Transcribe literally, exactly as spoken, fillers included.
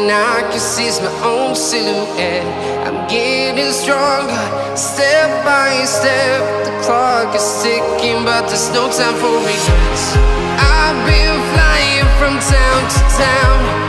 and I can see my own silhouette. I'm getting stronger, step by step. The clock is ticking, but there's no time for regrets. I've been flying from town to town,